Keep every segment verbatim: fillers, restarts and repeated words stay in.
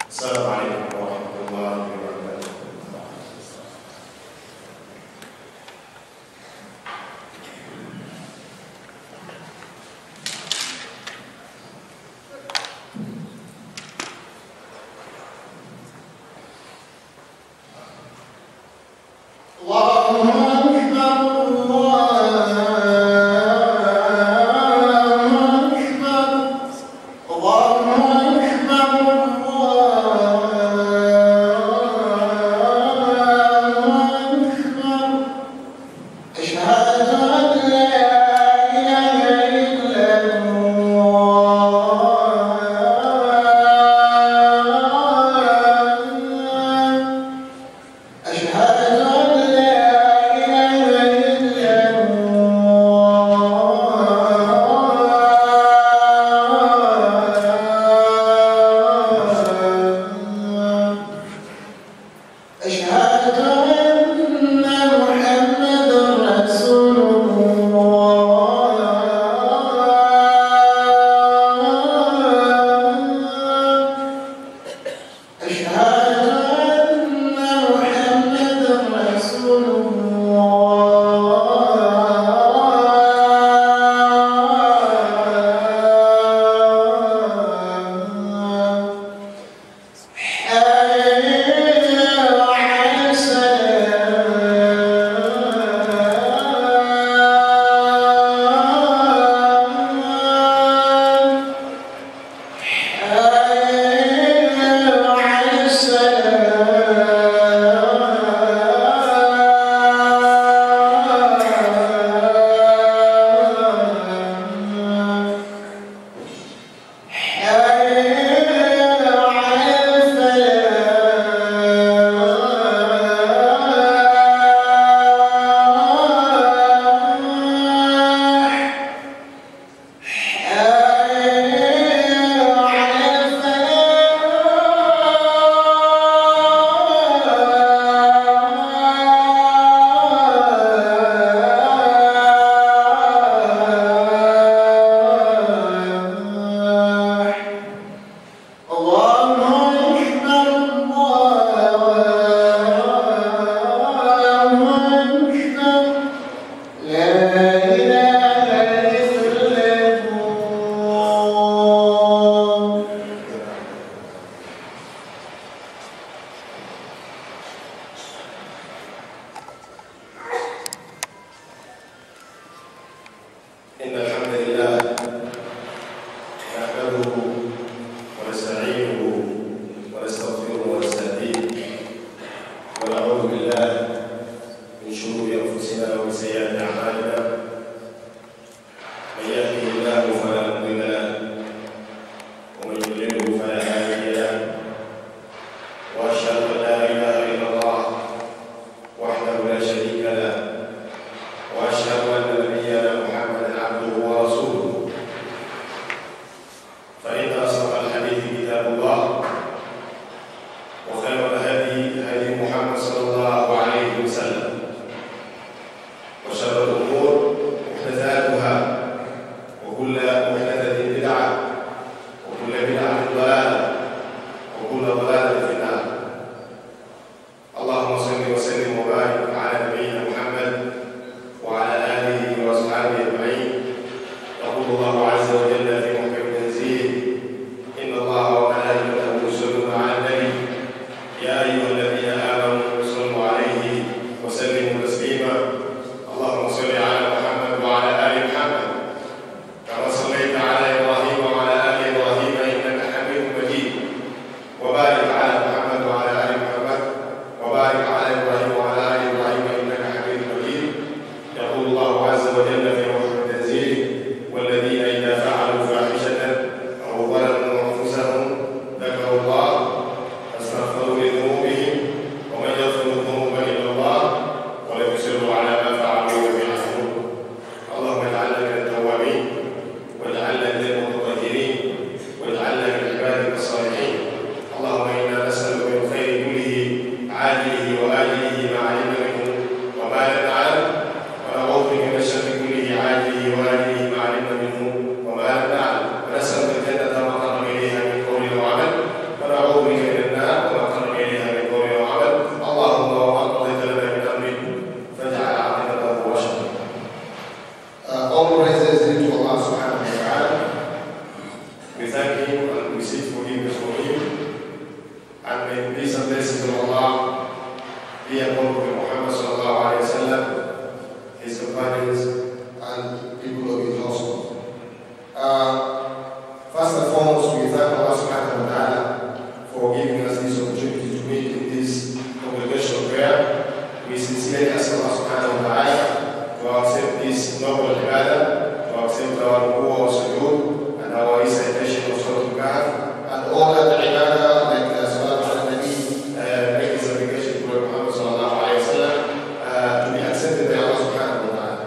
السلام عليكم ورحمة الله وبركاته. أشهد أن لا I mean, peace and blessings of Allah be upon Prophet Muhammad sallallahu alayhi wa sallam, his companions, and people of his household. Uh, first and foremost, we thank Allah subhanahu wa ta'ala for giving us this opportunity to meet in this congregational prayer. We sincerely ask Allah subhanahu wa ta'ala to accept this noble ibadah, to accept our ruku' or sujood, and our recitation of Surah Al-Kahf, and all other ibadah like uh, Salat al-Nabi, uh, make this application to Muhammad sallallahu alayhi wa sallam, uh, to be accepted by Allah subhanahu wa ta'ala.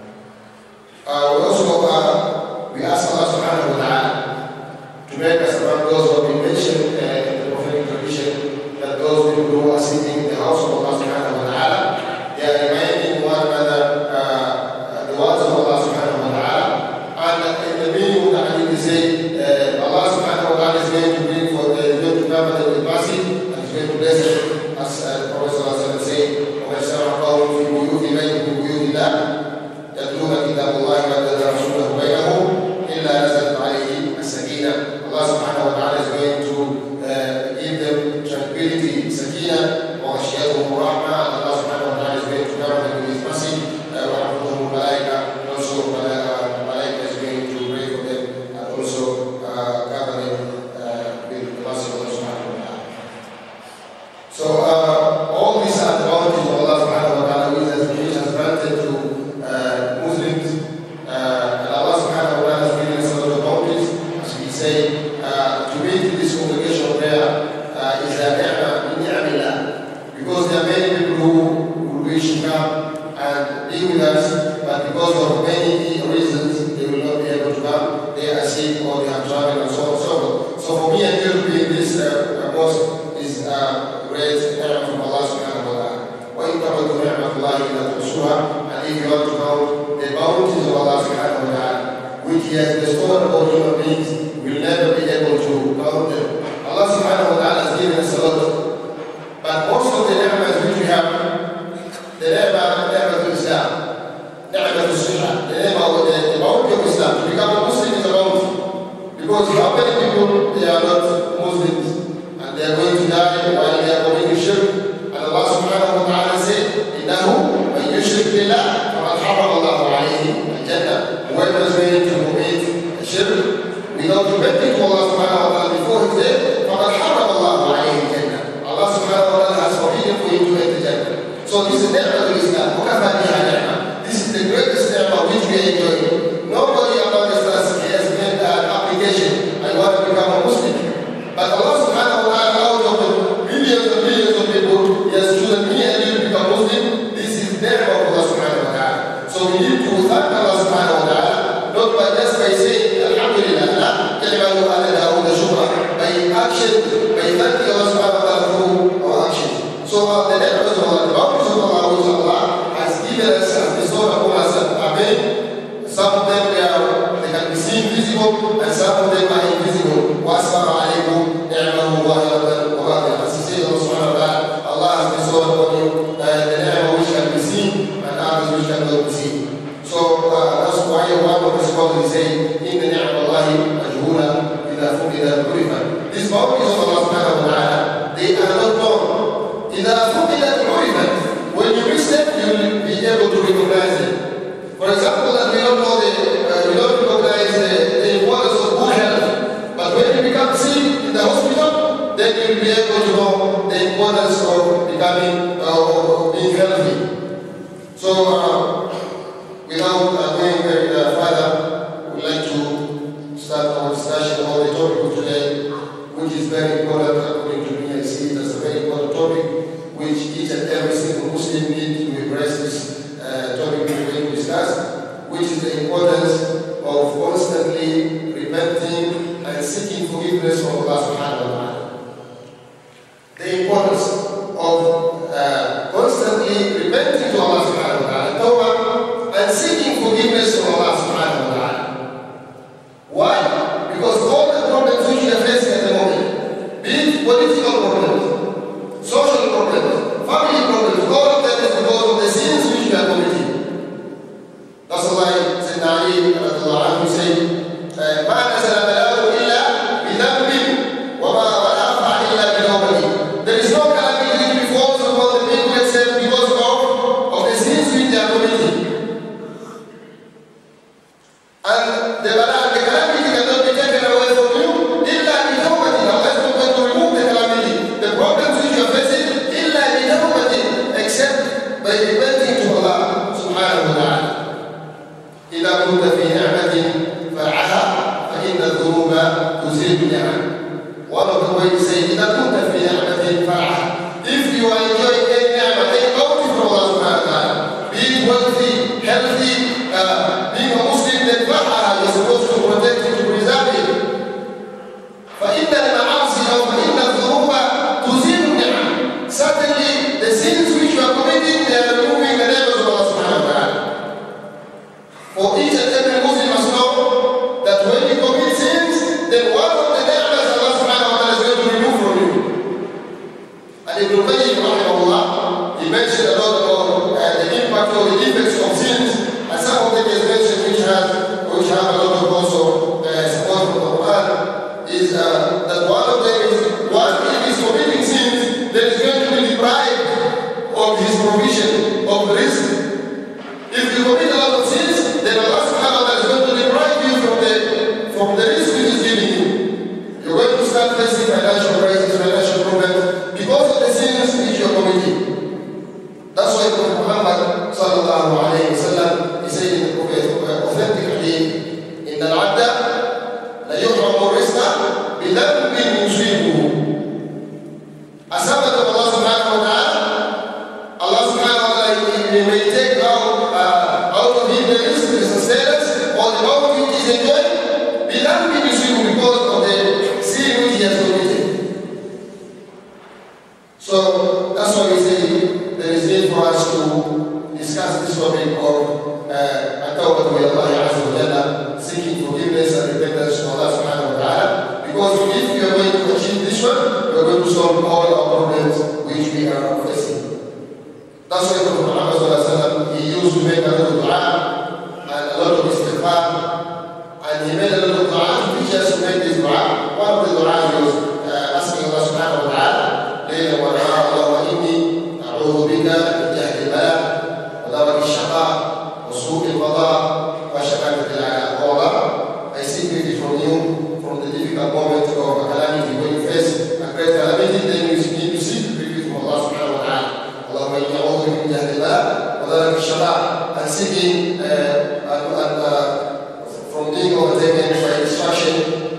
Uh, we also uh, we ask Allah subhanahu wa ta'ala to make us among those who have been mentioned uh, in the prophetic tradition, that those people who are sitting in the house of Allah subhanahu wa ta'ala, they are reminding one another uh, the words of Allah subhanahu wa ta'ala. And in the meaning of the hadith, they say uh, Allah subhanahu wa ta'ala is going to bring for the going to cover them with mercy, and is going to bless them, as uh, the Prophet sallallahu alayhi wa sallam said, وَمَنْ شَرَعَ قَوْمٌ فِي بُيُوتِ بَيْتِهِمْ مِنْ بُيُوتِ اللَّهِ يَتْلُونَ كِتَابَ اللَّهِ وَيَتَدَارَسُونَهُ بَيْنَهُمْ إِلَّا نَزَلَتْ عَلَيْهِمْ السَّكِينَةُ. Allah subhanahu wa ta'ala is going to uh, give them tranquility, sakina, وَغَشِيَتْهُمُ الرَّحْمَةُ, and Allah subhanahu wa ta'ala is going to cover them with His mercy, وَحَفِظَهُمُ الْمَلَائِكَةُ, also Malaika is going to pray for them, and also uh, cover them uh, with the mercy of Allah subhanahu wa ta'ala. So uh, all these are the bounties of Allah subhanahu wa ta'ala, which has, which has granted to uh, Muslims, uh, and Allah subhanahu wa ta'ala has given us a lot of bounties, as we say. Uh, to meet this congregational prayer uh, is a ni'mah min ni'amillah, because there are many people who, who wish to come and be with us, but because of many reasons they will not be able to come. They are sick or they have traveled and so on and so forth. So for me and you to be in this uh, mosque is a uh, great ni'mah from Allah subhanahu wa ta'ala. وَإِن تَعُدُّوا نِعْمَةَ اللَّهِ لَا تُحْصُوهَا, and if you want to count the bounties of Allah subhanahu wa ta'ala, which He has bestowed upon human beings, will never be able to count them. Allah subhanahu wa ta'ala has given us a lot, but most of the ni'mas which we have, the ni'mah, ni'mah of Islam, ni'mah of Sunnah, the ni'mah of the, the bounty of Islam. To become a Muslim is a bounty, because how many people they are not Muslims and they are going to die while they are committing shirk, and Allah subhanahu wa ta'ala said, إِنَّهُ مَنْ يُشْرِكْ بِاللَّهِ فَقَدْ حَرَّمَ اللَّهُ عَلَيْهِ الْجَنَّةَ. Whoever is going to commit shirk without repenting to Allah subhanahu wa ta'ala before his death, فَقَدْ حَرَّمَ اللَّهُ عَلَيْهِ الْجَنَّةَ. Allah subhanahu wa ta'ala has forbidden for him to enter Jannah. So this is ni'mah of Islam. وَكَفَى بِهَا نِعْمَةً. This is the greatest ni'mah which we are enjoying. Nobody among us has made an application and want to become a Muslim. But Allah subhanahu wa ta'ala, out of the millions and millions of people, He has chosen me and you to become Muslim. This is ni'mah of Allah subhanahu wa ta'ala. So we need to thank Allah subhanahu wa ta'ala, not by just by saying Alhamdulillah, by action, by thanking Allah subhanahu wa ta'ala through our actions. So uh, the ni'mahs of Allah, the bounties of Allah, which Allah has given us, has bestowed upon us, amen. Some of them they, are, they can be seen visible, and some of them are invisible. وَأَسْبَغَ عَلَيْكُمْ نِعْمَهُ ظَاهِرَةً وَبَاطِنَةً. As He says, Allah subhanahu wa ta'ala, Allah has bestowed upon you uh, the ni'mah which can be seen and others which cannot be seen. So uh, that's why one of the scholars is saying, إِنَّ نِعْمَ اللَّهِ مَجْهُولًا إِذَا فُقِدَ عُرِفَتْ. These bounties of Allah subhanahu wa ta'ala, they are not known. إِذَا فُقِدَ عُرِفَتْ. When you miss them, you will be able to recognize them. For example, that we don't know the, uh, we don't recognize the, the importance of good health. But when you become sick in the hospital, then you will be able to know the importance of becoming, uh, of being healthy. So, uh, without uh, going very uh, further, we would like to start our discussion on the topic of today, which is very important according to me. I see it as a very important topic, which each and every single Muslim needs to embrace this uh, topic we're going to discuss, which is the importance of constantly repenting and seeking forgiveness from Allah subhanahu wa ta'ala. The importance of uh, constantly repenting to Allah subhanahu wa ta'ala and seeking forgiveness from Allah subhanahu wa ta'ala. Why? Because all the problems which we are facing at the moment, be it political problems, social problems, family problems, all of that is because of the sins which we are committing. That's why Sayyidina Ali radiallahu anhu said, مَا نَزَلَ بَلَاءٌ إِلَّا بِذَنْبٍ وَمَا رَفَعَ إِلَّا بِتَوْبَةٍ. Ibn Qayyim rahimahullah, he mentioned a lot about uh, the impact or the effects of sins, and some of them is mentioned which have, which have a lot of also uh, support from the Quran, is uh, that one of them is, one, if he's committing sins, then he's going to be deprived of his provision, of risk. If you commit a lot of sins, then Allah subhanahu wa ta'ala is going to deprive you from the, from the risk which is giving you. You're going to start facing financial crisis, financial problems, because of the sins which you're committing. That's why Prophet Muhammad sallallahu alayhi wa sallam, he said in the authentic hadith, إِنَّ الْعَبْدَ لَيُحْرَمُ الرِّزْقَ بِذَنْبٍ يُصِيبُهُ. A servant of Allah subhanahu wa ta'ala, Allah subhanahu wa ta'ala, he may take out, uh, out of him the risk, the sustenance, or the bounty which is enjoyed, بِذَنْبٍ يُصِيبُهُ, because of the sin which he has committed. So that's why we say there is need for us to discuss this topic of at-tawbah ila Allah azza wa jalla, seeking forgiveness and repentance from Allah subhanahu wa ta'ala. Because if we are going to achieve this one, we are going to solve all our problems which we are facing. That's why Prophet Muhammad sallallahu alaihi wasallam, he used to make a lot of dua and a lot of istighfar, and he made a lot of dua to teach us to make this dua. One of the du'as was uh, asking Allah subhanahu wa ta'ala, ليلا ونهارا اللهم إني أعوذ بك من جهل البلاء ودرك الشقاء وسوء القضاء وشماتة الأعداء. Oh Allah, I seek refuge from you from the difficult moment of calamity. When you face a great calamity, then you need to seek refuge from Allah subhanahu wa ta'ala. اللهم إني أعوذ بك من جهل البلاء وذلك الشقاء, and seeking uh, and, and, uh, from being overtaken by destruction,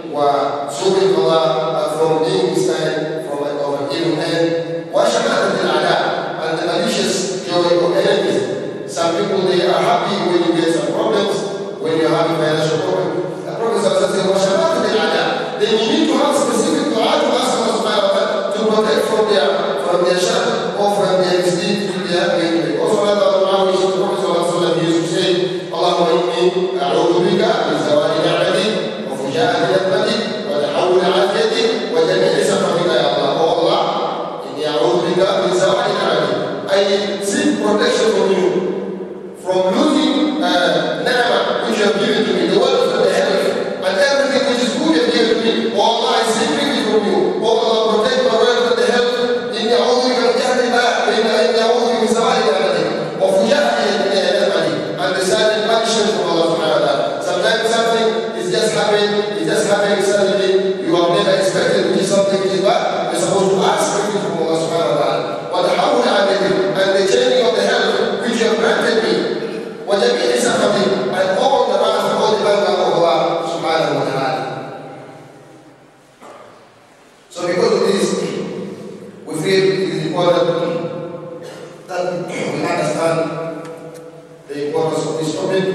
وسوء القضاء, uh, from being misled from an evil hand, وشماتة الأعداء, and the malicious joy of enemies. Some people, they are happy when you get some problems, when you have a financial problem. The Prophet says, وشماتة الأعداء, then you need to have specific dua to ask Allah subhanahu wa ta'ala to protect from their from their shar or from their misdeed which they have been doing. Also another dua which the Prophet sallallahu alaihi wasallam used to say, Allahumma inni a'udhu bika min zawali ni'mati wa fujaati nikmati wa tahawul afiyati wa jami'i safatika ya Allah. Oh Allah, inni a'udhu bika min zawali ni'mati. I seek protection from you, from losing uh, ni'mah which you have given to me, the wealth and the health, and everything which is good you have given to me. Oh Allah, I seek refuge from you. Oh Allah, protect my wealth and the health. إني أعوذ بك من جهل البلاء, إني أعوذ بك من زوال نعمتك وفجاءة نعمتك, and the sudden punishment from Allah subhanahu wa ta'ala. Sometimes something is just happening, it's just happening suddenly, you have never expected, which is something which is bad. You're supposed to ask refuge from Allah subhanahu wa ta'ala. وتحول عادتك, and the changing of the health which you have granted me, وجميع سخطك, and all the wrath of all the anger of Allah subhanahu wa ta'ala. So because of this, we feel it is important that we understand the importance of this topic.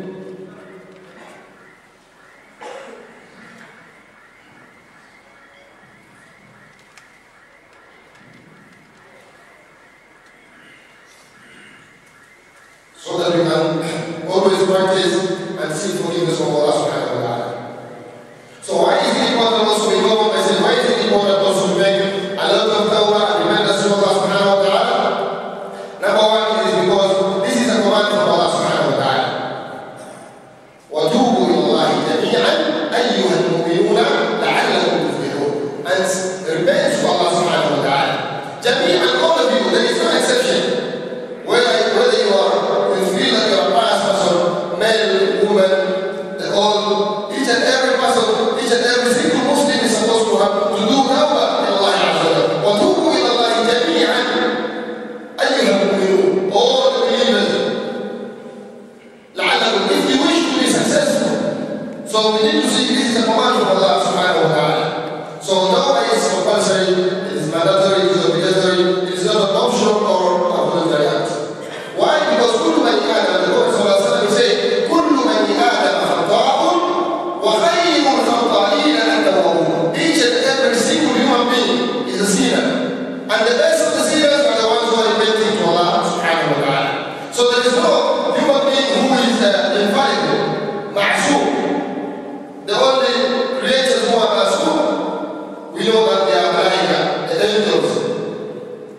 So that we can always practice and seek forgiveness from Allah subhanahu wa ta'ala. So why is it important also, we go on by saying, why is it important also to make a lot of tawbah and repentance to Allah subhanahu wa ta'ala? Number one is because this is a command from Allah subhanahu wa ta'ala. وَتُوبُوا إِلَى اللَّهِ جَمِيعًا أَيُّهَا الْمُؤْمِنُونَ لَعَلَّكُمْ تُفْلِحُونَ. And repent to Allah subhanahu wa ta'ala. جَمِيعًا, all of you, there is no exception. Whether, whether you are, you feel like you are a pious person, male, woman, the old, each and every person, each and every single Muslim is supposed to have to do tawbah in Allah azza wa jalla. وَتُوبُوا إِلَى اللَّهِ جَمِيعًا أَيُّهَا الْمُؤْمِنُونَ, all the believers, لَعَلَّكُمْ, if you wish to be successful. So we need to see this is a command from Allah subhanahu wa ta'ala. So tawbah is compulsory, it is mandatory, it is obligatory, it is not an option or a voluntary act. Why? Because كل بني آدم, the Prophet sallallahu alaihi wasallam said, كل بني آدم خطاء وخير الخطائين التوابون. Each and every single human being is a sinner, and the best of the sinners are the ones who are repenting to Allah subhanahu wa ta'ala. So there is no human being who is uh, infallible, ma'soom. The only creatures who are ma'soom, we know that they are malaika, the angels.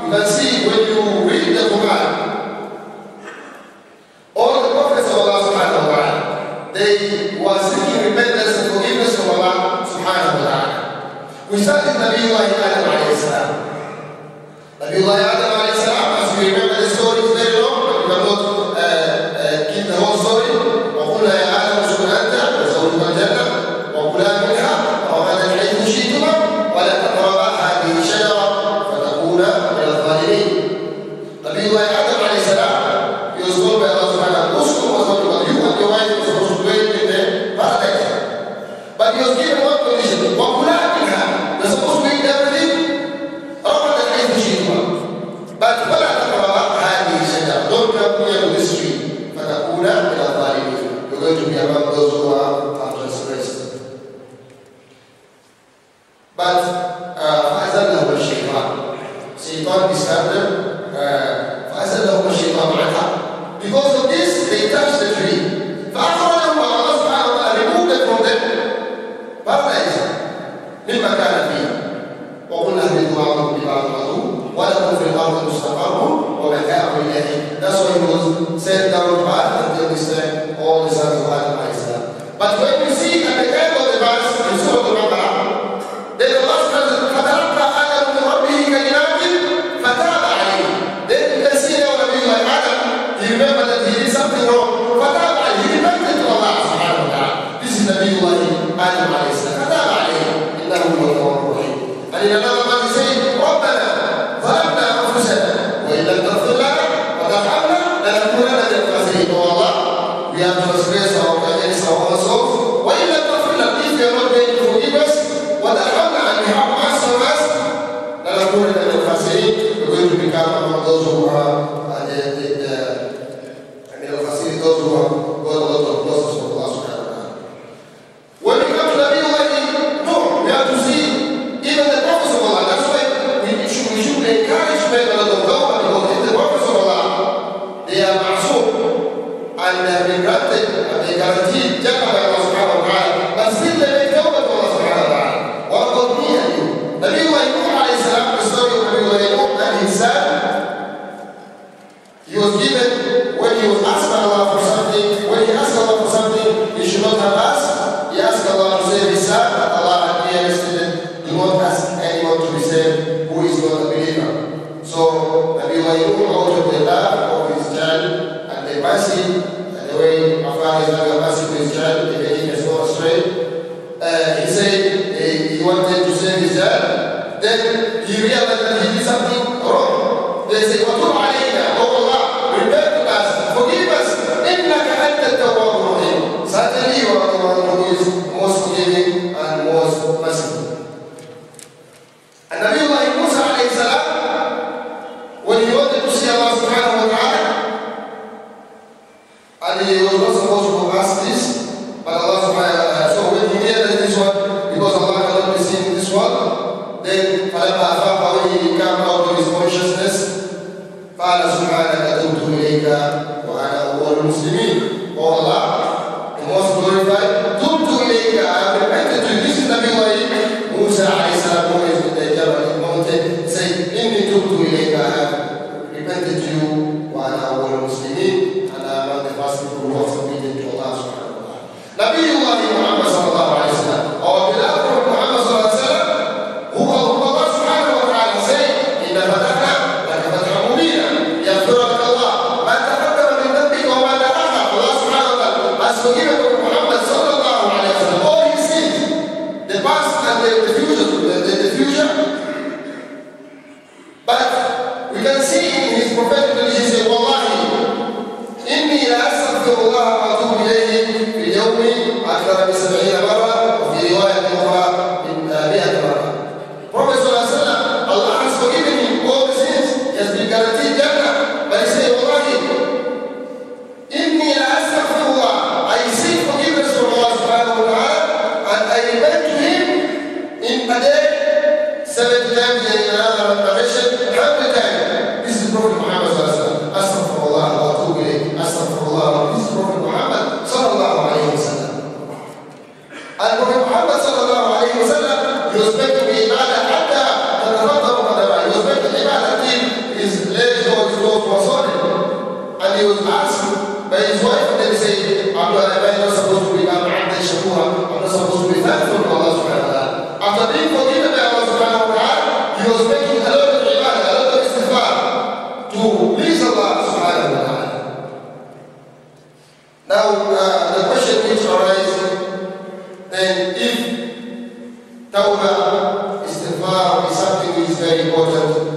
you can see when you read the Quran, all the prophets of Allah subhanahu wa ta'ala, they were seeking repentance and forgiveness from Allah subhanahu wa ta'ala. We started Nabiullah Adam alayhi salam. Nabiullah Adam alayhi salam, as we remember the story, is very long, but we cannot uh, uh, keep the whole story. وَقُلْنَا يَا آدَمُ اسْكُنْ أَنْتَ وَزَوْجُكَ الْجَنَّةَ وَكُلَا مِنْهَا رَغَدًا حَيْثُ شِئْتُمَا وَلَا تَقْرَبَا هَذِهِ الشَّجَرَةَ فَتَكُونَا مِنَ الظَّالِمِينَ. Nabiullah Adam alayhi salam, he was told by Allah subhanahu wa ta'ala, you and your wife were supposed to dwell in the paradise. But he was given one condition. وَكُلَا مِنْهَا, they're supposed to eat everything. رَغَدًا حَيْثُ شِئْتُمَا. But وَلَا تَقْرَبَا هَذِهِ الشَّجَرَةَ, don't come near to this tree. فَتَكُونَا مِنَ الظَّالِمِينَ. You're going to be among those who are transgressed. But فَأَزَلَّهُمَ الشَّيْطَانُ, Shaitan disturbed them. فَأَزَلَّهُمَ الشَّيْطَانُ عَنْهَا. Because of this, they touched the tree. فَأَخْرَجَهُمْ Allah subhanahu wa ta'ala, removed them from the paradise. مِمَّا كَانَ فِيهِ. وَقُلْنَا اهْبِطُوا بَعْضُكُمْ لِبَعْضٍ عَدُوٌّ وَلَكُمْ فِي الْأَرْضِ مُسْتَقَرٌّ وَمَتَاعٌ إِلَىٰ. That's why he was sent down to earth until this time, all the sons of Adam alayhi salam. But when you see at the end of the verse in Surah Al-Baqarah, then Allah says, فَتَلَقَّى آدَمُ مِنْ رَبِّهِ كَلِمَاتٍ فَتَابَ عَلَيْهِ. Then you can see now Nabi like Adam, he remembered that he did something wrong. فَتَابَ عَلَيْهِ. He repented to Allah subhanahu wa ta'ala. This is Nabi Adam alayhi salam. فَتَابَ عَلَيْهِ إِنَّهُ هُوَ الْغَفُورُ الرَّحِيمُ. And in another verse he said, رَبَّنَا ظَلَمْنَا أَنفُسَنَا وَإِن لَّمْ تَغْفِرْ لَنَا وَتَرْحَمْنَا لَنَكُونَنَّ مِنَ الْخَاسِرِينَ. Oh Allah, we have transgressed our against our own souls. وَإِن لَّمْ تَغْفِرْ لَنَا, if you are not going to forgive us, وَتَرْحَمْنَا, and you have mercy on us, لَنَكُونَنَّ مِنَ الْخَاسِرِينَ, we're going to become among those who are uh, the, the, the, I mean, al-Khasirin, those who have got a lot of losses from Allah subhanahu wa ta'ala. When we come to Nabiullah Nuh, we have to see even the prophets of Allah. That's why we should, we should encourage men a lot of tawbah, because if the prophets of Allah, they are ma'soom, and they have been granted, and they guaranteed Jannah by Allah subhanahu wa ta'ala, but still they make tawbah to Allah subhanahu wa ta'ala. What about me and you? Nabiullah Nuh alayhi salam, the story of Nabiullah Nuh and his son, he was given, when he was asked by Allah for something, when he asked Allah for something he should not have asked, he asked Allah to save his son, but Allah had clearly stated, do not ask anyone to be saved who is not a believer. So Nabiullah Nuh, out of the love of his child and the mercy, and the way Allah is having a mercy to his child, even if he has gone astray, uh, he said uh, he wanted to save his child. Then he realized that he did something wrong. They say, وَتُبْ عَلَيْنَا, oh Allah, repent to us, forgive us, إِنَّكَ أَنْتَ التَّوَّابُ الرَّحِيمُ. Certainly you are the one who is most forgiving and most merciful. And Nabiullah Musa alayhi salam, when he wanted to see Allah subhanahu wa ta'ala, and he was not supposed to ask this, but Allah subhanahu wa ta'ala, so when he realized this one, because Allah cannot be seen in this one, then فَلَمَّا أَفَاقَ, when he came out of his consciousness, قَالَ سُبْحَانَكَ تُبْتُ إِلَيْكَ وَأَنَا أَوَّلُ الْمُسْلِمِينَ. Oh Allah, the most glorified, تُبْتُ إِلَيْكَ, I have repented to you. This is Nabiullah Musa alayhi salam, who is in the Jabal mountain, saying, إِنِّي تُبْتُ إِلَيْكَ, I have repented to you, وَأَنَا أَوَّلُ الْمُسْلِمِينَ, and I am the first people who have submitted to Allah subhanahu wa ta'ala. Nabiullah Muhammad sallallahu alayhi wa sallam, our beloved Prophet Muhammad sallallahu alayhi wa sallam, who Allah subhanahu wa ta'ala said, إِنَّا فَتَحْنَا لَكَ فَتْحًا مُبِينًا يَغْفِرُ لَكَ اللَّهُ مَا تَقَدَّمَ مِنْ ذَنبِكَ وَمَا تَأَخَّرَ. Allah subhanahu wa ta'ala has forgiven Prophet Muhammad sallallahu alayhi wa sallam all his sins, the past and the, the future, the, the, the future. But we can see in his prophetic religion, he said, وَاللَّهِ إِنِّي لَأَسْتَغْفِرُ اللَّهَ وَأَتُوبُ إِلَيْهِ فِي الْيَوْمِ أَكْثَرَ مِنْ سَبْعِينَ مَرَّةً وفي رواية أخرى من مئة مرة. Prophet sallallahu alaihi wasallam, Allah has forgiven him all the sins. He has been guaranteed Jannah. But he said, Wallahi, إِنِّي لَأَسْتَغْفِرُ, I seek forgiveness from Allah subhanahu wa ta'ala, and I repent to him in a day seventy times, and in another narration one hundred times. This is Prophet Muhammad sallallahu alaihi wasallam. Astaghfirullah wa atubu ilayh. Astaghfirullah. This is Prophet Muhammad sallallahu alaihi wasallam. And Prophet Muhammad sallallahu alaihi wasallam, he was making ibadah hatta tatafattaru qadamah. He was making ibadah till khutbah is something which is very important.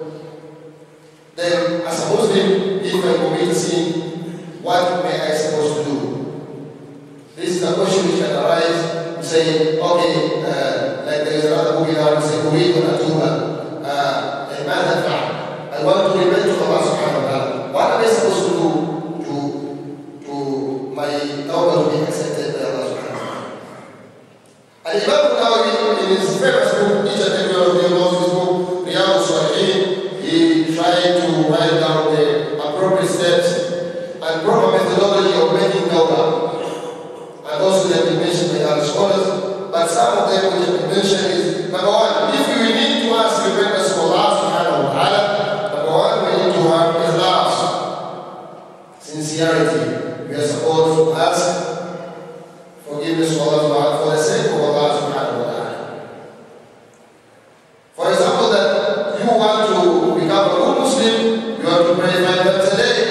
Then, as a Muslim, if I commit a sin, what may I supposed to do? This is a question which can arise. You say, okay, uh, like there is another book in our say, Urid wa Atuba, I want to repent to Allah subhanahu wa ta'ala. What am I supposed to do to, to my tawbah to be accepted by Allah subhanahu wa ta'ala? And Imam Nawawi, in his famous book, each and every one of you knows this book, Riyadh al-Salihin, he tried to write down the appropriate steps and proper methodology of making tawbah. And also they have been mentioned by other scholars, but some of them which have been mentioned is, number one, if we need to ask repentance for Allah subhanahu wa ta'ala, number one, we need to have ikhlas, sincerity. We are supposed to ask forgiveness for Allah for the sake of Allah subhanahu wa ta'ala. For example, that you want to become a good Muslim, you have to pray five times a day.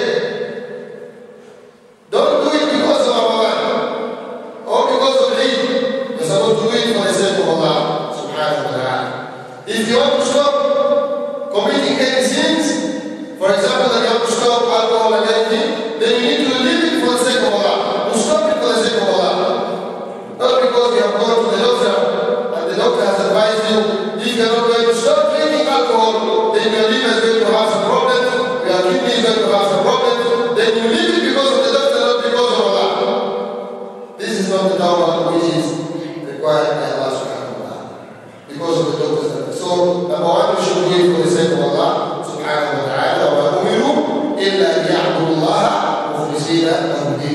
Don't do it because of Ramadan or because of Eid. You're supposed to do it for the sake of Allah subhanahu wa ta'ala. If you want to stop committing any sins, for example, that you have to stop alcohol and anything, then you need to leave it for the sake of Allah. To stop it for the sake of Allah. Not because you have gone to the doctor and the doctor has advised you, if you are not going to stop drinking alcohol, then your liver is going to have some problems, your kidney is going to have some problems, then you leave it because of the doctor, not because of Allah. This is not the tawbah which is required by Allah subhanahu wa ta'ala. Because of the doctor's. So, number one, we should do it for the sake of Allah subhanahu wa ta'ala. وَمَا أُمِرُوا إِلَّا لِيَعْبُدُوا اللَّهَ مُخْلِصِينَ لَهُ الدِّينَ.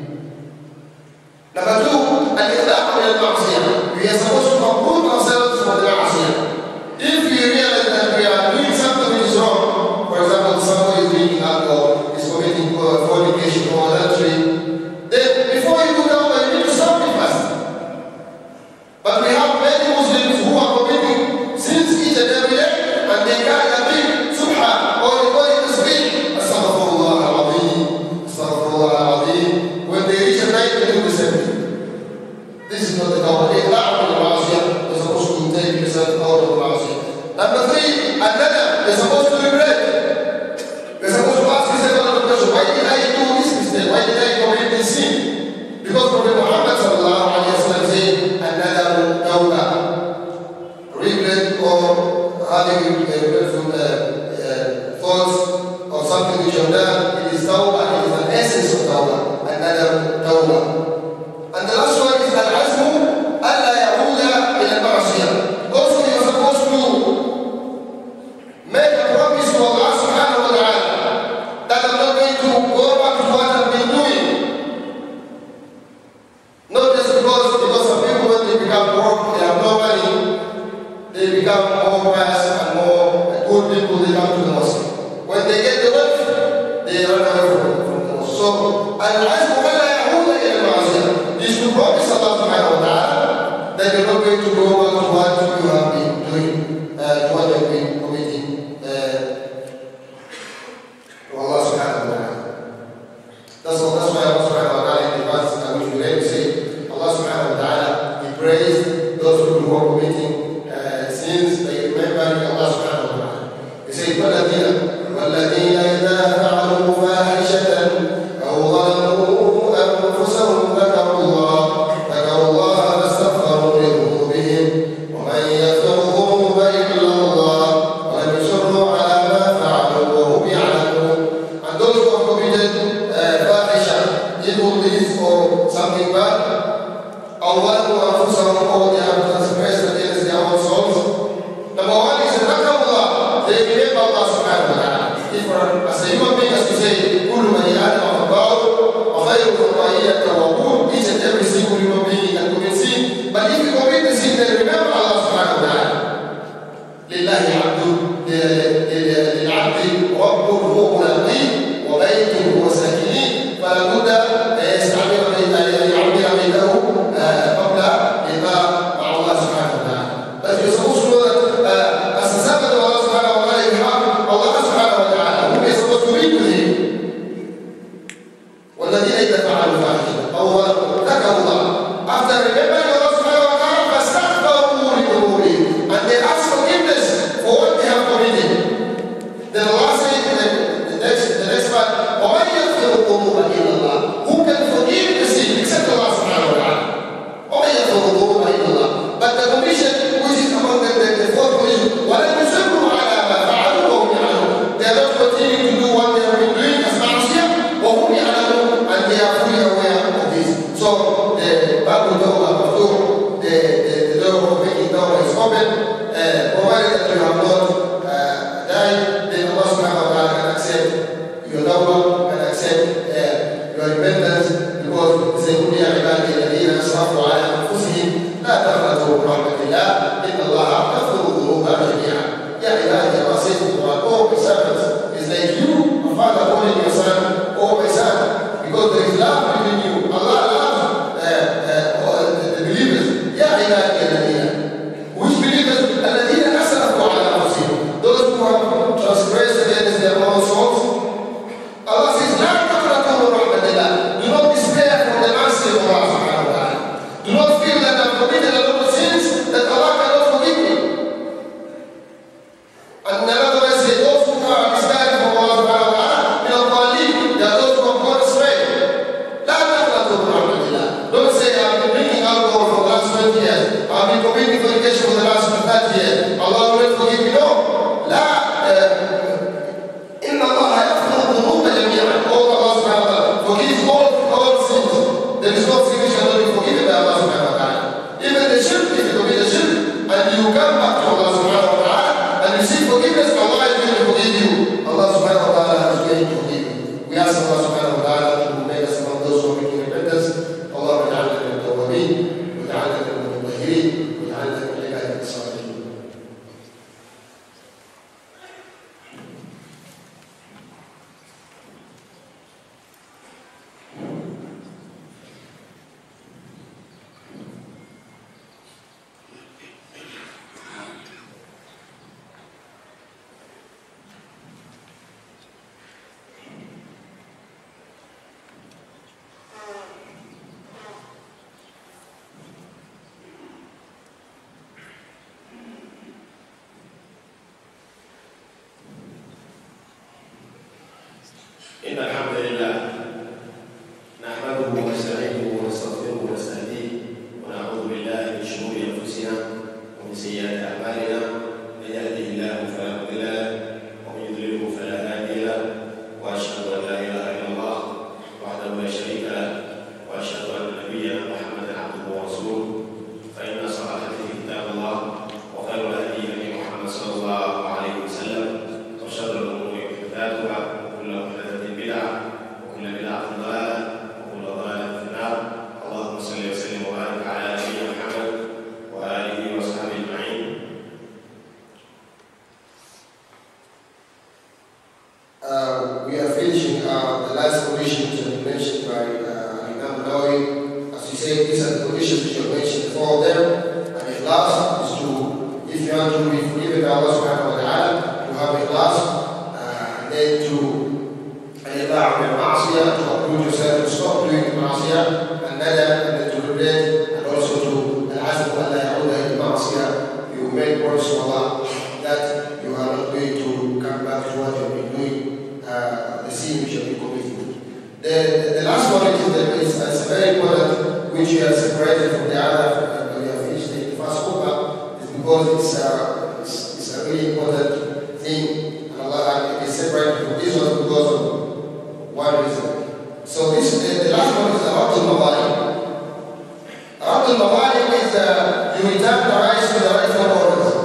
Number two, al-iqlaq min al-ma'siyah. We are supposed to uproot ourselves from the ma'siyah. If we realize that we are doing something which is wrong, for example, somebody is drinking alcohol, is committing fornication or adultery, then before you do that, you need to stop it first. But we have many Muslims who are committing sins each and every day, and they carry a big subha, or they call it tasbih, astaghfirullah al-azim, astaghfirullah al-azim. When they reach a night, they do the same thing. This is not the tawbah. Iqlaq min al-ma'siyah. You're supposed to take yourself out of the ma'siyah. Number three, al-nadam. You're supposed to regret. You're supposed to ask yourself another question. Why did I do this mistake? Why did I commit this sin? Because Prophet Muhammad sallallahu alayhi wa sallam said, al-nadam tawbah. Regret or having regretful uh, uh, thoughts or something which you have done, it is tawbah. It is an essence of tawbah. Al-nadam tawbah. And the last one is al-azmu alla ya'uda ila al-ma'siyah. Also, you are supposed to make a promise to Allah subhanahu wa ta'ala that I'm not going to go back to what I've been doing. Not just because, because some people, when they become broke, they have no money, they become more pious and more good people, they come to the mosque. When they get the wealth, they run away from, from the mosque. So, al-azmu alla ya'uda ila al-ma'siyah. You should promise Allah subhanahu wa ta'ala that you're not going to go back to what you have been doing, uh, to what you have been committing uh, to Allah subhanahu wa ta'ala. That's, all, that's why Allah subhanahu wa ta'ala in the verse that we read, we say, Allah subhanahu wa ta'ala, He praised those people who are committing uh, sins, they remember Allah subhanahu wa ta'ala. He said, وَالَّذِينَ وَالَّذِينَ إِذَا فَعَلُوا فَاحِشَةً أَوْ ظَلَمُوا أَنفُسَهُمْ ذكروا الله ذكروا الله فاستغفروا لذنوبهم ومن يغفر الذنوب إلا الله ولم يصروا على ما فعلوا وهم يعلمون. And those who have committed fahisha, evil deeds or something bad, أو ظلموا أنفسهم or they have transgressed against their own souls. Number one is ذكروا الله. They remember Allah subhanahu wa ta'ala. If as a human being, as we say, كل بني آدم خطاء وخير الخطائين التوابون. Each and every single human being can commit sin. But if you commit the sin, then remember Allah subhanahu wa ta'ala. لله عبد للعبد رب هو ملاقيه وبيت هو ساكنه فلا بد يستعمل يعمل بيته قبل لقاء مع الله سبحانه وتعالى. But you're supposed to know that as a servant of Allah subhanahu wa ta'ala, you have Allah subhanahu wa ta'ala who is supposed to be with him. والذين إذا فعلوا فاحشة إن الحمد لله نحمده ونستعينه ونستغفره ونستهديه ونعوذ بالله من شرور أنفسنا ومن سيئات أعمالنا. من يهده الله فلا مضل له ومن يضلله فلا هادي له، وأشهد أن لا إله إلا الله وحده لا شريك له، وأشهد أن نبينا محمدا عبده ورسوله. فإن أصدق الحديث كتاب الله، وخير الهدي هدي محمد صلى الله عليه وسلم، وشر الأمور محدثاتها، وكل محدثة بدعة، وكل بدعة ضلالة، وكل ضلالة في النار. اللهم صل وسلم وبارك على نبينا محمد وآله وصحبه أجمعين. Uh, we are finishing uh, the last conditions that were mentioned by uh, Imam Nawawi. As you say, these are the conditions which are mentioned before them. And ikhlas is to, if you want to be forgiven by Allah subhanahu wa ta'ala, to have ikhlas, uh, and then to al-iba' min al-ma'asiyah, to uproot yourself, to stop doing the ma'asiyah, and nada, and then to regret, and also to al-azm wa la ya'udah il-ma'asiyah. You make words to Allah that you are not going to come back to what you have been doing. Uh, the sin which have been committed. The, the, the last one is, the, is, is very important, which we are separated from the other, uh, we have finished the first khutbah, is because it's, uh, it's, it's a really important thing, and Allah it is separated from this one because of one reason. So this, the, the last one is Rabb al-Mawalim. Rabb al-Mawalim is uh, you return the rights to the rightful owners.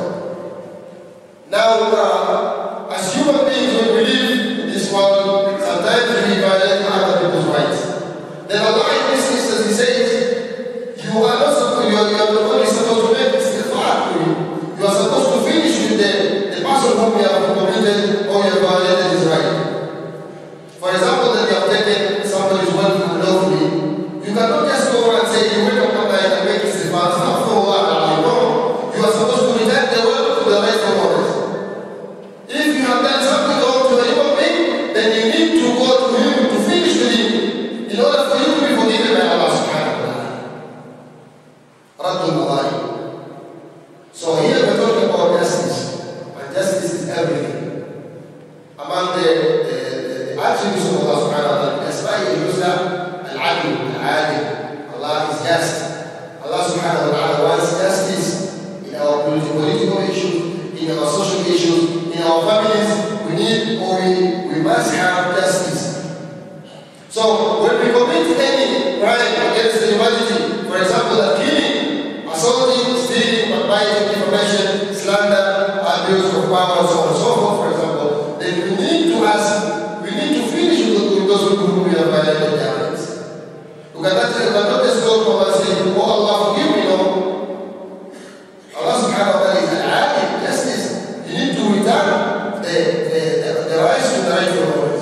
Now, uh, as human beings, we believe one, sometimes we violate other people's rights. Then Allah in this instance, He says, you are not supposed, you are, you are not only supposed to make istighfar to you, you are supposed to finish with the, the person whom you have committed or you have violated his right. For example, that you have taken somebody's wealth unlawfully, you cannot just go and say, you will come back and make istighfar. It's not for Allah. No, you are supposed to return the wealth to the rightful owners. If you have done something wrong to a human being, then you need to go to him to finish with him in order for you to be forgiven by Allah subhanahu wa ta'ala. Raddul Mawalim. So here we're talking about justice. And justice is everything. Among the, the, the, the attributes of Allah subhanahu wa ta'ala, Asma'i al-Husna, al-Adl, al-Adil. Allah is just. Allah subhanahu wa ta'ala wants justice in our political issues, in our social issues, in our families. We need or we, we must have justice. So when we commit any crime against the humanity, for example, like killing, assaulting, stealing, backbiting, defamation, slander, abuse of power, so on and so forth, for example, then we need to ask, we need to finish with those who we have violated their rights. We cannot, we cannot just go to Allah and say, oh Allah, forgive me, no. Allah subhanahu wa ta'ala is al-adil, justice. You need to return the, the, the, the rights to the rightful owners.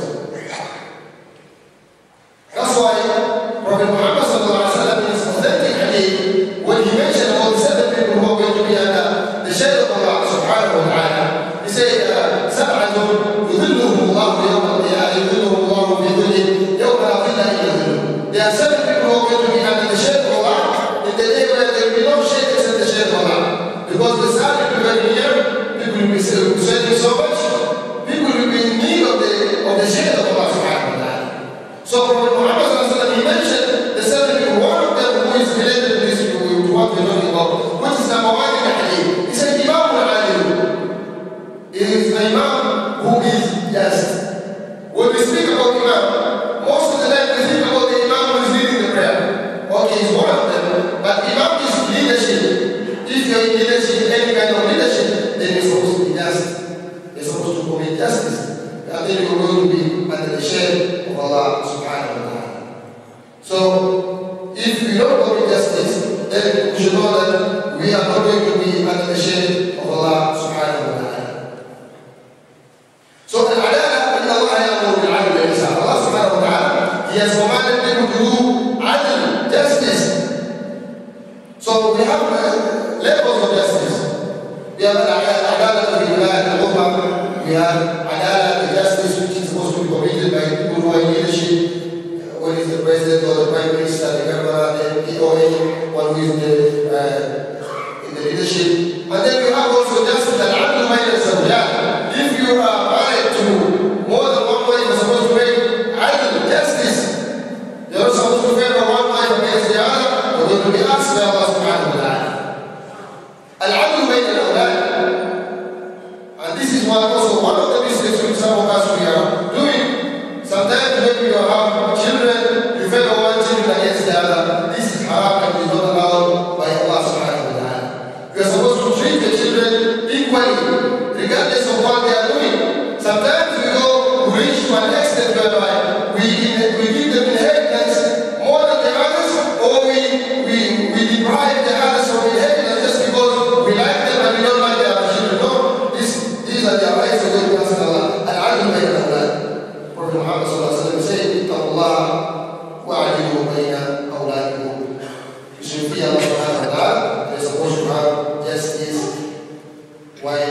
That's why Prophet Muhammad sallallahu alaihi wasallam in his authentic hadith, when he mentioned about the seven people who are going to be under the shade of Allah subhanahu wa ta'ala, he said, سَبْعَةٌ يُذِلُّهُمُ اللَّهُ يَوْمَ الْقِيَامَةِ يُذِلُّهُمُ اللَّهُ فِي ظِلِّهِ يَوْمَ لَا ظِلَّ إِلَّا ظِلُّهُ. There are seven people who are going to be under the shade of Allah in the day where there will be no shade except the shade of Allah. Because the sun will be very near, people will be sweating so much, people will be in need of the, of the shade of Allah subhanahu wa ta'ala. So Prophet Muhammad sallallahu alaihi wasallam, he mentioned the seven people, one of them who is related to this, to what we're talking about, which is number one in the hadith. He said, Imam al-Adil. It is the Imam who is just. When we speak about Imam, most of the time we think about the Imam who is leading the prayer. Okay, he's one of them, but Imam is leadership. If you're in leadership, any kind of leadership, then you're supposed to be just. You're supposed to commit justice. And then you're going to be under the shade of Allah subhanahu wa ta'ala. So, if we don't commit justice, then we should know that we are not going to be under the shade of Allah subhanahu wa ta'ala. So, al-adala, inna Allah ya'muru bil-'adli wal-ihsan. Allah subhanahu wa ta'ala, He has commanded people to do adl, justice. So, we have uh, levels of justice. We have al-adala fi al-umma. We have adala, the justice which is supposed to be committed by people who are in leadership. When is the president or the prime minister, the governor, the P O A, one who is the, uh, in the leadership. And then we have also justice al-'adl bayna al-zawjat. If you are married to more than one wife, you're supposed to make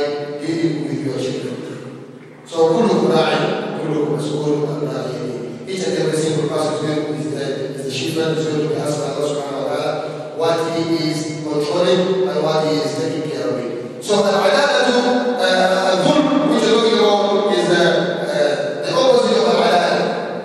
dealing with your children. So كلكم راع كلكم مسؤول عن رعيته. Each and every single person is the, is the shepherd is going to be asked by Allah subhanahu wa ta'ala what he is controlling and what he is taking care of it. So al-adalatu, al-dhulm, which is talking about, is the, uh, the opposite of al-adala.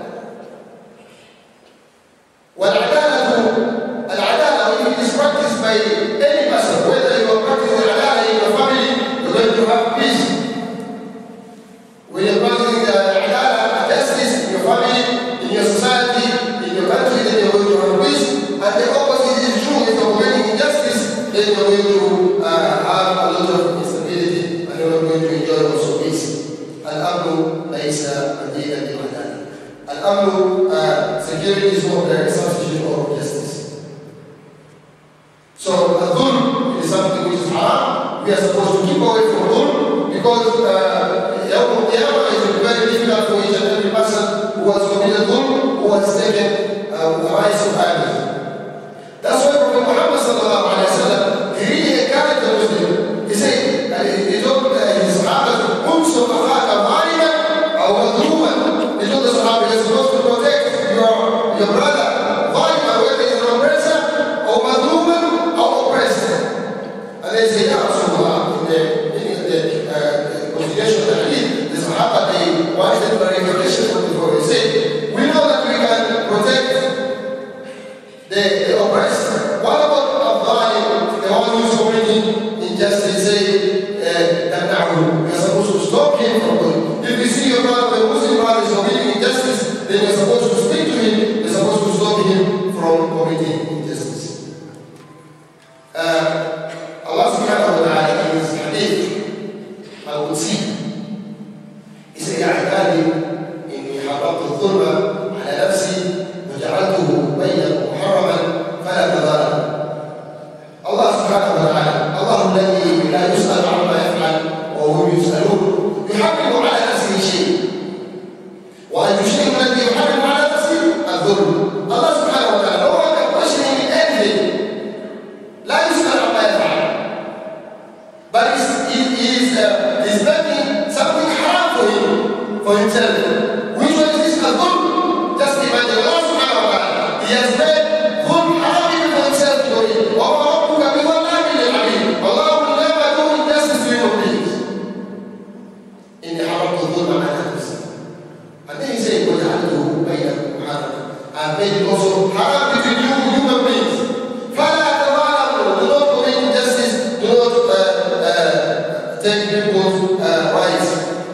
Wal-adalatu, al-adala, when it is practiced by any person, whether you are practicing al-adala in your family, you're going to have peace. When you're practicing the al-adala, justice in your family, in your society, in your country, then you're going to have peace. And the opposite is true. If you're committing injustice, then you're going to uh, have a lot of instability and you're not going to enjoy also peace. Al-amnu laysa madina bi-adala. Al-amnu, uh, security is not the substitute of justice. So, al-dhulm is something which is haram. We are supposed to keep away from dhulm because uh, Yawm al-Qiyamah is very difficult for each and every person who has committed dhulm, who has taken uh, the rights of others. That's why Prophet Muhammad sallallahu alayhi wa sallam, he really encouraged the Muslim. He said, he told his Sahaba, "Unsur akhaka zaliman aw madhluman." He told the Sahaba, you're supposed to protect your, your brother, zaliman, whether he's an oppressor, or madhluman, or oppressed. And they say, Ya Rasulullah, in the, in the uh, consideration of the hadith, the Sahaba, they wanted clarification from the Prophet. He said, we know that we can protect the, the oppressed. What about al-dhalim, the one who is committing injustice? Say, uh, you're supposed to stop him from doing. If you see your brother, the Muslim brother is committing injustice, then you're supposed to speak to him, you're supposed to stop him from committing injustice. Uh, Allah subhanahu wa ta'ala in his hadith, al-Qudsi, he said, Ya ibadi, inni harabtu al-dhulma ala nafsi, وجعلته بينكم محرما فلا تظالموا. الله سبحانه وتعالى الله الذي لا يسأل عما يفعل وهم يسألون يحرم على نفسه شيء وأن يشرك الذي يحرم على نفسه الظلم. الله سبحانه وتعالى هو كالبشر من أجله لا يسأل عما يفعل but he is uh, is making something haram for him for himself. Which one is this? الظلم. Just imagine Allah subhanahu wa ta'ala, he has made dhulm haram even for himself to do it. وَمَا رَبُّكَ بِظَلَّامٍ لِلْعَبِيدِ. Allah will never do injustice to human beings. إِنِّي حَرَمْتُ الظُّلْمَ عَلَى نَفْسِي. And then he said, وَجَعَلْتُهُ بَيْنَكُمْ مُحَرَّمًا. I made it also haram between you human beings. فَلَا تَظَالَمُوا. Do not commit injustice. Do not uh, uh, take people's uh, rights.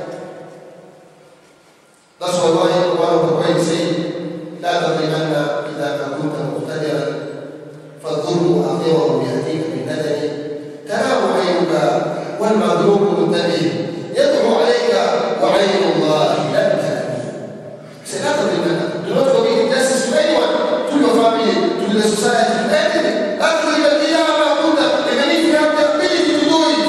That's why one of the poets say, لا تظلمن إذا ما كنت مقتدرا فالظلم أخيرا يأتيك بالندم تنام عينك والمظلوم منتبه يدعو عليك وعين الله لم تنم. Say, لا تظلمن. Do not commit injustice to anyone, to your family, to the society, to anything. لا تظلمن إذا ما كنت, even if you have the ability to do it.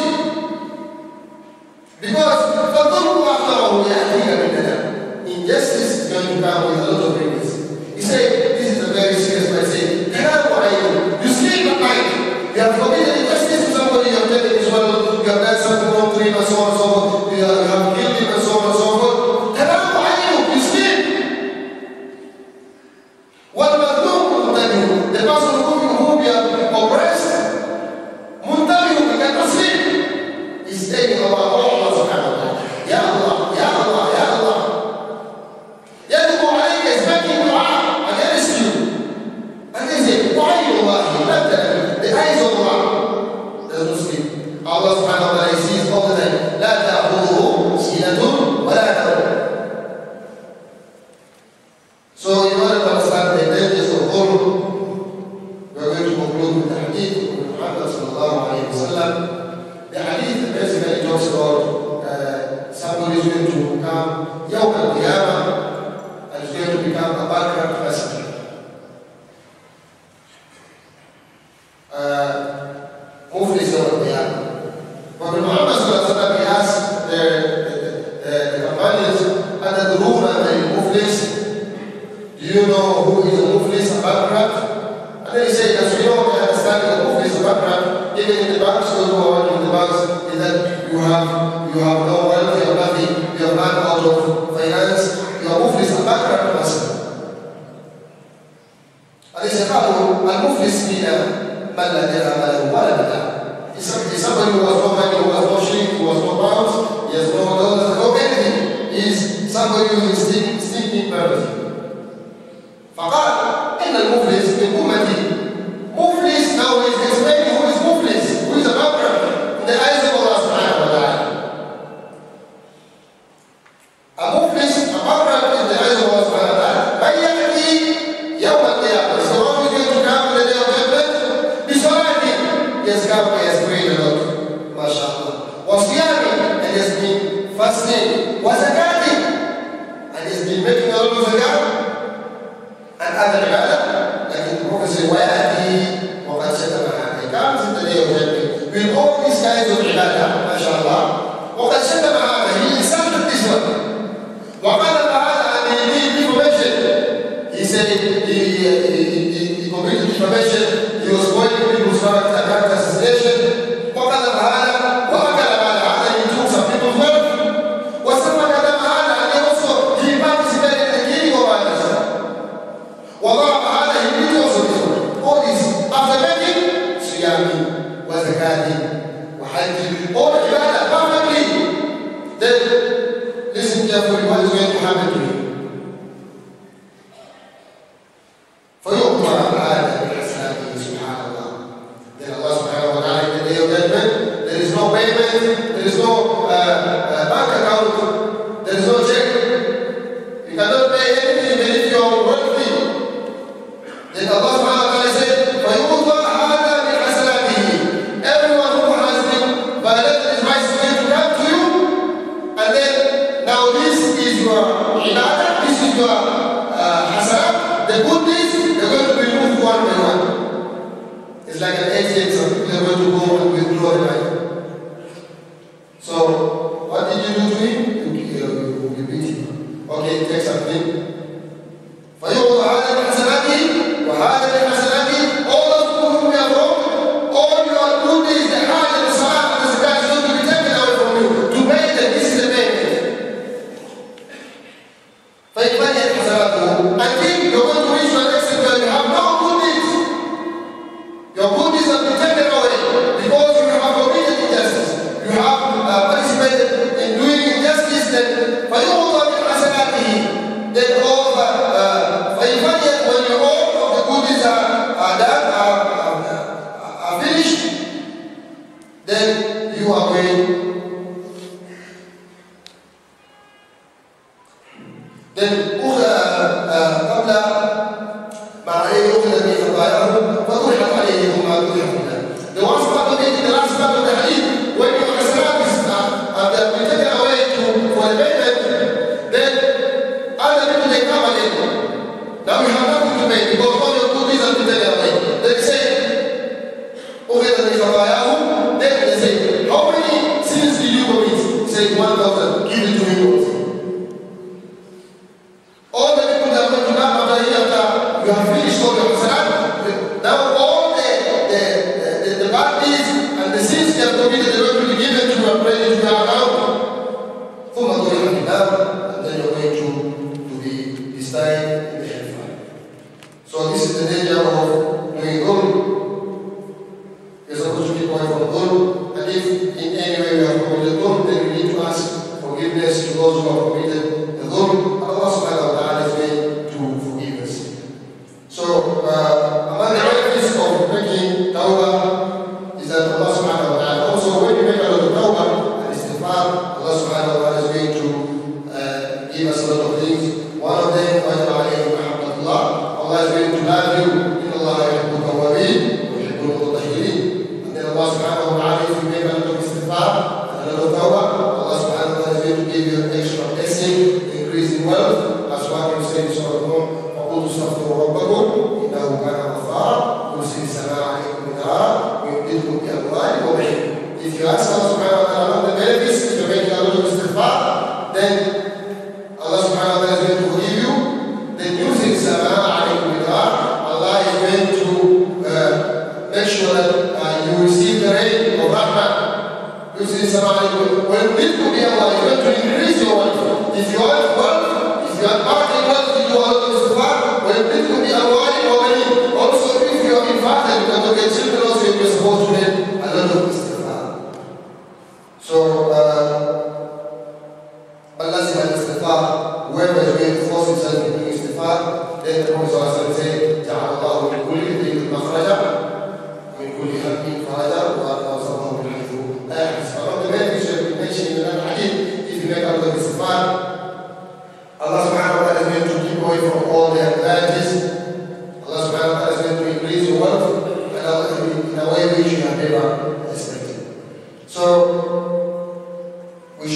Because فالظلم أخيرا يأتيك بالندم. Injustice is going to come with a lot of remedies. He said, this is a very serious point. He said, you sleep at night. You have committed injustice to somebody, you have taken his wealth, you have done something wrong to him and so on and so forth, you have, you have killed him and so on and so forth. You sleep. The person whom, whom you have oppressed, he cannot sleep. He's taking over Allah subhanahu wa ta'ala. Ya Allah, Ya Allah, Ya Allah. يدعو عليك is making dua against you. And they say, وَعَيْنُ اللَّهِ لَمْ تَنَمْ. The eyes of Allah does not sleep. Allah subhanahu wa ta'ala sees all the time. لَا have, you have no wealth, you have nothing, you have run out of finance, you are muflis, a bankrupt person. أليس قالوا المفلس فينا من لا درهم له ولا متاع. Is somebody who has no money, who has no shilling, who has no pounds, he has no dollars, no anything. He is somebody who is stinking, stinking poverty. فقال إن المفلس من أمتي. Muflis now is explaining who is muflis, who is a bankrupt in the eyes of Allah subhanahu wa ta'ala. A muflis, a bankrupt in the eyes of Allah subhanahu wa ta'ala. من يأتي يوم القيامة. So one is going to come on the day of judgment. بصلاة. He has come, he has prayed a lot. MashaAllah. وصيام. And he has been fasting. وزكاة. And he has been making a lot of zakat. And other ibadah. Like the Prophet said, وَيَأْتِي وَقَدْ شَتَمَ هَذَا. He comes in the day of judgment with all these kinds of ibadah. MashaAllah. وَقَدْ شَتَمَ هَذا. He insulted this one. وَقَدْ هَذا. And he did defamation. He said he, he, he, he, he committed defamation, he was spoiling people's character assassination. وَقَدَمَ هَذَا وَأَكَلَ مَالَ هَذَا. He took some people's wealth. وَسَفَكَ دَمَ هَذا. And he also he participated in the killing of others. وَضَرَبَ هَذا. He did also this one. All this after making صِيَامِ وَزَكَاةِ وَحَجِّ. All ibadah perfectly. Then listen carefully what is going to happen to him. فيؤمر هذا بحسناته سبحان الله. Then Allah subhanahu wa ta'ala in the day of judgment, there is no payment, there is no uh, uh, bank account, there is no check. You cannot pay anything even if you are wealthy. Then Allah subhanahu wa ta'ala said, فيؤمر هذا بحسناته. Everyone who has been violated his rights is going to come to you, and then now this is your ibadah, this is your uh, hasanat, the good deeds. They're going to be moved one by one. It's like an A T M, some people are going to go and withdraw the money. So, what did you do to him? You, you, you beat him. Okay, take something. فَيُعْضَ هَذَا بِحَسَنَاتِهِ وَهَذَا بِحَسَنَاتِهِ. All those people whom you have wronged, all your good deeds, the hajj and the salah and the zakat is going to be taken away from you. To pay them, this is the payment. فَيَفَنِيَتْ حَسَنَاتُهُ. I think you're going to reach your next level. You have no good deeds. Your good deeds have been taken away because you have committed injustice. You have uh, participated in doing injustice. Then فَيُعْضَ بِحَسَنَاتِهِ. Then all the فَيَفَنِيَتْ, when you all of the good deeds are, are done, are, are, are finished, then you are going. Then قبل ما عليه أخذ من خطاياهم فطرحت عليهم ما طرحوا له. The one part of it, the last part of the hadith, when your hasanat is uh, been taken away to, for the payment, then other people they come again. Now you have nothing to pay because all your good deeds have been taken away. They say, أخذ من خطاياهم. Then they say, how many sins did you commit? Say one thousand. Give it to me also. All the people that are going to come after you, after you have finished all your hasanat, now all the, the, the, the bad deeds and the sins they have committed are going to be given to your prayer, to your account. ثم طرح في النار, and then you're going to, to be destined in the hellfire. So this is the danger of doing dhulm. You're supposed to keep away from dhulm, and if in any way you have committed dhulm, then you need to ask forgiveness to those who have committed the dhulm. Allah subhanahu wa ta'ala is going to forgive us. So, uh, among the benefits of making tawbah is that Allah subhanahu wa ta'ala, also when you make a lot of tawbah and istighfar, Allah subhanahu wa ta'ala is going to uh, give us a lot of things. One of them, Allah is going to love you. إِنَّ اللَّهَ يُحِبُّ التَّوَّابِينَ وَيُحِبُّ الْمُتَطَهِّرِينَ. And then Allah subhanahu wa ta'ala, if you make a lot of istighfar and a lot of tawbah, Allah subhanahu wa ta'ala is going to give you an extra blessing, increase in wealth. As one you say in Surah Nuh, فَقُلْتُ اسْتَغْفِرُوا رَبَّكُمْ إِنَّهُ كَانَ غَفَّارًا يُرْسِلِ السَّمَاءَ عَلَيْكُمْ مِدْرَارًا وَيُمْدِدْكُم بِأَمْوَالٍ وَبَنِينَ. If you ask Allah subhanahu wa ta'ala the benefits, if you make a lot of istighfar, then Allah subhanahu wa ta'ala is going to forgive you. Then using السَّمَاءَ عَلَيْكُمْ مِدْرَارًا, Allah is going to uh, make sure that uh, you receive the rain of rahmah. يُرْسِلِ السَّمَاءَ عَلَيْكُمْ. When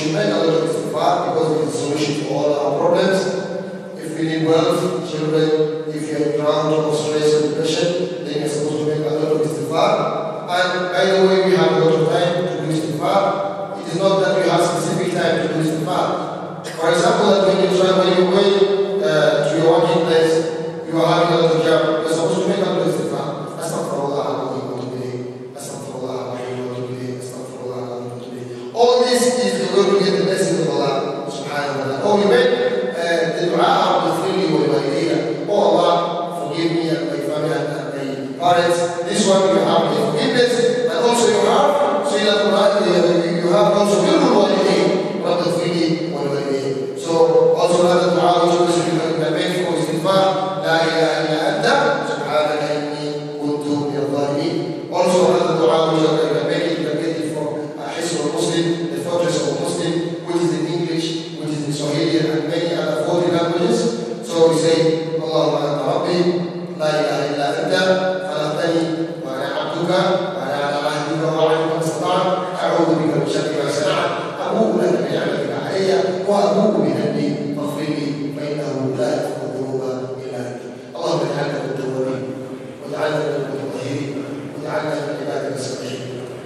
should make a lot of istighfar because it is a solution to all our problems. If we need wealth, children, if you are drowned or stress or depression, then you're supposed to make a lot of istighfar. And by the way, we have a lot of time to do istighfar. It is not that we have specific time to do istighfar. For example, that when you try, when you go uh, to your working place, you are having a lot of job, you're supposed to make a lot of istighfar. Astaghfirullah, Astaghfirullah, Astaghfirullah, Astaghfirullah. All this is going to get the blessing of Allah subhanahu wa ta'ala. Oh, we make uh, the dua of the freely wa walidayya. Oh Allah, forgive me and my family and my parents. This one you have the forgiveness, and also you have, so you have, you have also birrul walidayya, not the freely wa walidayya. So also another dua which also you can make for istighfar, la ilaha illa anta, subhanaka inni kuntu minadh dhalimin. Also another dua which you can make it, you can get it from Hisn al-Muslim, the fortress of Muslim, which is in English, which is in Swahili and many other forty languages. So we say, Allahumma anta rabbi, la ilaha illa anta, khalaqtani wa ana abduka, wa ana ala ahdika wa wa'dika mastata'tu, a'udhu bika min sharri ma sana'tu, abu'u laka bi ni'matika alayya, wa abu'u bi dhanbi faghfir li, fa innahu la yaghfiru dhunuba illa anta. Allahumma ij'alna min at-tawwabin, waj'alna min al-mutatahhirin, waj'alna min ibadika as-salihin.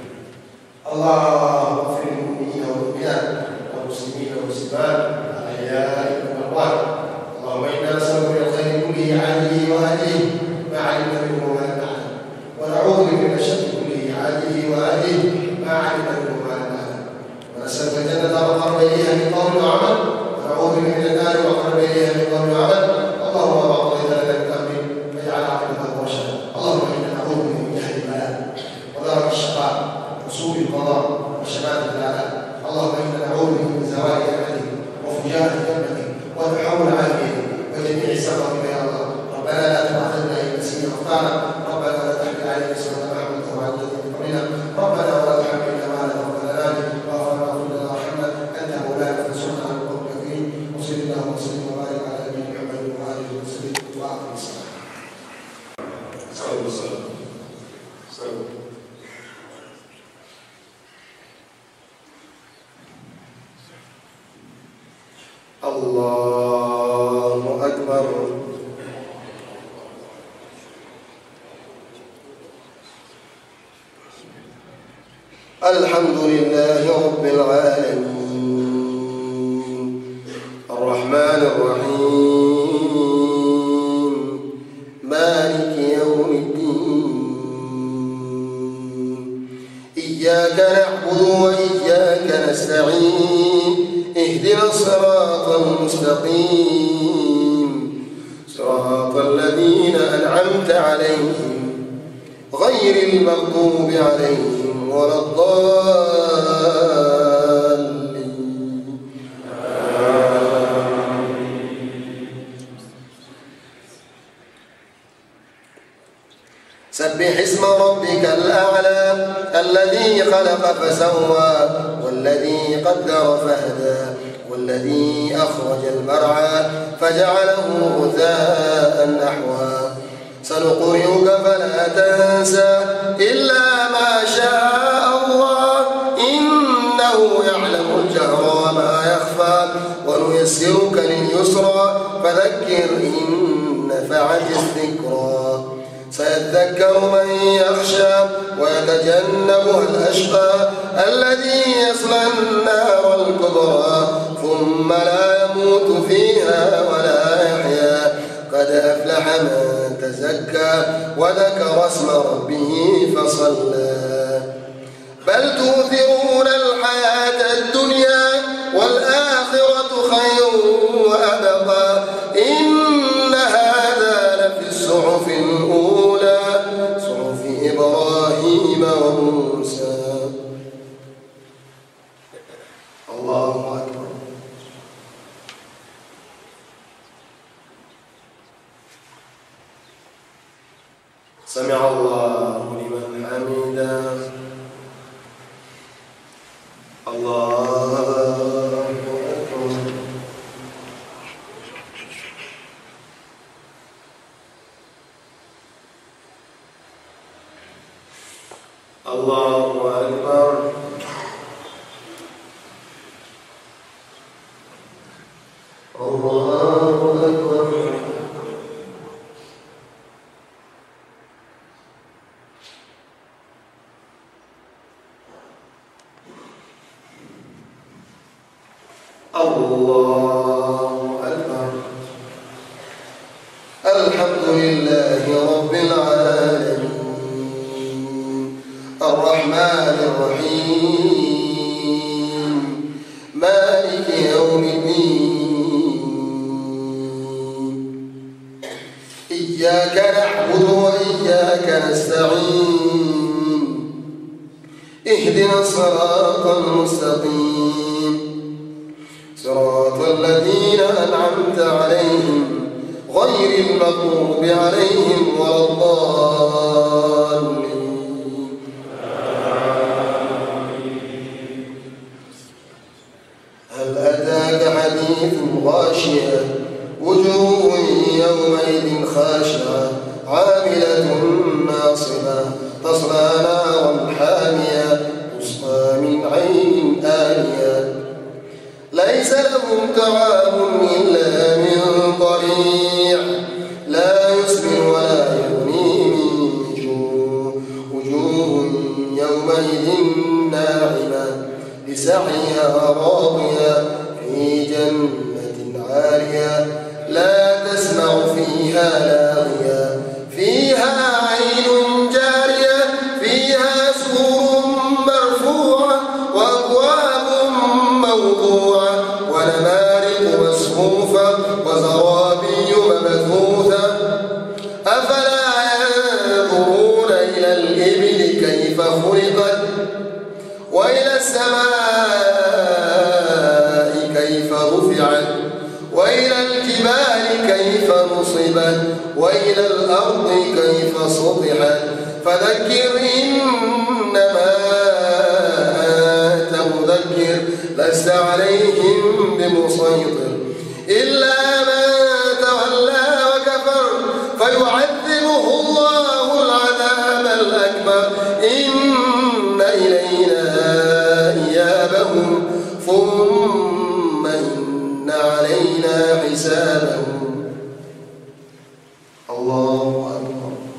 اللهم اغفر للمؤمنين والمؤمنات والمسلمين والمسلمات الاحياء والاموات. اللهم انا نسالك من الخير كله عاجله واجله ما علمنا منه وما لم نعلم، ونعوذ بك من الشر كله عاجله واجله ما علمنا منه وما لم نعلم، ونسالك الجنه وما قرب اليها من قول وعمل، ونعوذ بك من النار وما قرب اليها من قول وعمل. اللهم ما قضيت لنا من امر فاجعل عاقبته رشدا. اللهم انا نعوذ بك من جهل البلاء ودرك الشقاء وسوء القضاء وشماتة الأعداء. اللهم إنا نعوذ بك من زوال نعمتك وفجاءة نعمتك وتحول عافيتك وجميع سخطك يا الله. ربنا لا تؤاخذنا إن نسينا أخطأنا، ربنا لا تحمل علينا إصرا كما حملته على الذين من قبلنا، ربنا ولا تحملنا ما لا طاقة لنا به، واغفر لنا وارحمنا أنت مولانا فانصرنا على القوم الكافرين. وصل اللهم وسلم وبارك على نبينا محمد وآله وصحبه وآخر الصلاة. صلى الله عليه وسلم. الله أكبر. الحمد لله رب العالمين الرحمن الرحيم مالك يوم الدين إياك نعبد وإياك نستعين اهدنا الصراط المستقيم صراط الذين أنعمت عليهم غير المغضوب عليهم ولا الضالين. سبح اسم ربك الأعلى الذي خلق فسوى والذي قدر فهدى والذي أخرج المرعى فجعله غثاء نحوا سنقرئك فلا تنسى إلا ما شاء الله إنه يعلم الجهر وما يخفى ونيسرك لليسرى فذكر إن نفعت الذكرى سيذكر من يخشى ويتجنبها الأشقى الذي يصلى النار الكبرى ثم لا يموت فيها ولا يحيا قد أفلح من تزكى وذكر اسم ربه فصلى بل تؤثرون الحياة الدنيا والآخرة خير وأبقى إن هذا لفي الصحف الأولى صحف إبراهيم وموسى. الله أكبر. سمع الله لمن حمده. الله أكبر. الله أكبر. الله أكبر. الله أكبر. الحمد لله رب العالمين الرحمن الرحيم مالك يوم الدين. إياك نعبد وإياك نستعين. اهدنا الصراط المستقيم صراط الذين أنعمت عليهم غير المغضوب عليهم ولا الضالين. هل أتاك حديث غاشية وجوه يومئذ خاشعة عاملة ناصبة تصلى نارا حامية تسقى من عين آنية ليس لهم طعام إلا من ضريع لا يسمن ولا يغني من جوع وجوه يومئذ ناعمة لسعيها راضية في جنة عالية لا تسمع فيها لاغية فيها عين جارية فيها سرر مرفوعة وأكواب موضوعة ونمارق مصفوفة وزرابي مبثوثة أفلا ينظرون إلى الإبل كيف خلقت وإلى السماء كيف رفعت وإلى الجبال كيف نصبت وإلى الأرض كيف سطحت فذكر إنما أنت مذكر لست عليهم بمسيطر إلا من تولى وكفر فيعذبه الله العذاب الأكبر إن إلينا إيابهم ثم إن علينا حسابهم. الله أكبر.